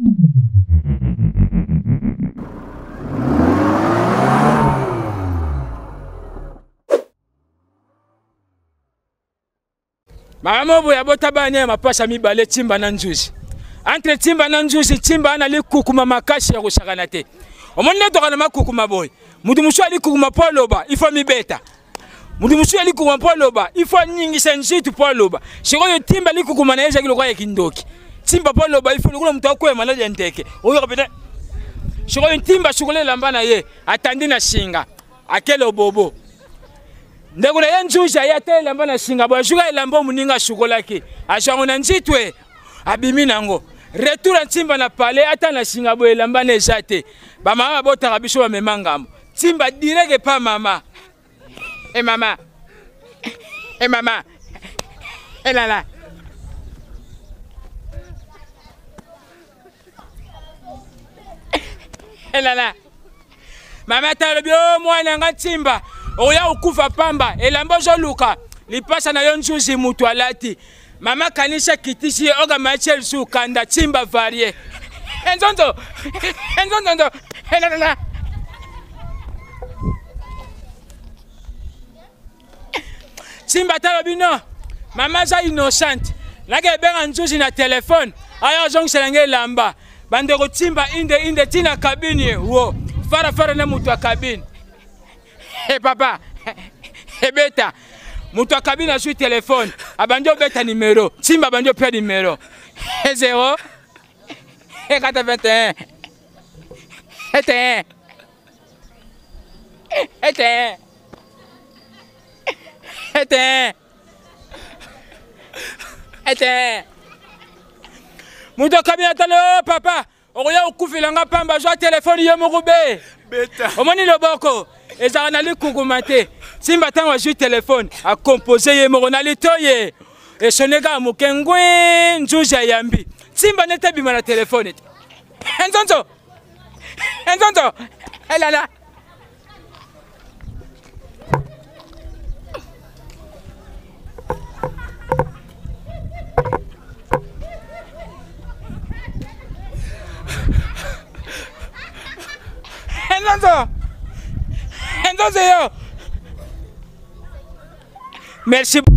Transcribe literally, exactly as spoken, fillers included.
Mama boya botabanya mapasa mibale timba na nzuzi. Entre timba na nzuzi timba na likukuma makashi ya kusakana te. Omonne to kana makukuma boy. Mudu musu ali kukuma poloba ifo mibeta. Mudu musu ali kukuma poloba ifo nyingi senjitu poloba. Shiko yo timba likukuma na yeza kilo kwa kindoki. Timba poloba ifo ngula mtu akwe malaje nteke. Oyo kapita. Shiko yo timba shukule lambana ye atandi na shinga. Akelo bobo. Ndeko na yenzuzi ya te lambana shinga bo shuga ilambo muninga shukolaki. Ashango na njitwe abimi nango. Retour timba na pale ata na shinga bo lambana ezate. Ba mama bota kabiso ba memangamo. Timba direge pa mama. Eh mama. Eh mama. Eh lala. Eh lala. Mama talobio mwana nga timba. Oya ukufa pamba elambo zoluka lipasa na yonzuzi mutu alati. Mama kanisa kitisi oga machel su kanda timba varie. Enzonzo. Enzonzo. Helala. Timba talobino. Mama za innocent. Lage benga nzuzi na telefone. Aya zong selenge lamba. Bandeko timba inde inde tina kabini wo. Fara fara na mutu akabini. Hey papa, hey beta, mutu akabina sur téléphone, abanjo beta numéro, timba abanjo pia numéro, hey zéro, hey quatre-vingt-un, hey ten, hey ten, hey ten, hey ten, mutu akabina talo papa, oya ukufilanga pamba joa téléphone yo mokube, beta, omoni loboko. Et ça on a les coucoumaté. Si matin on joue téléphone à composer mon on a les toyer et ce nègre mukengwe njuja yambi. Simba n'était bima na téléphone. Enzonzo. Enzonzo. Elle là. Enzonzo. Merci.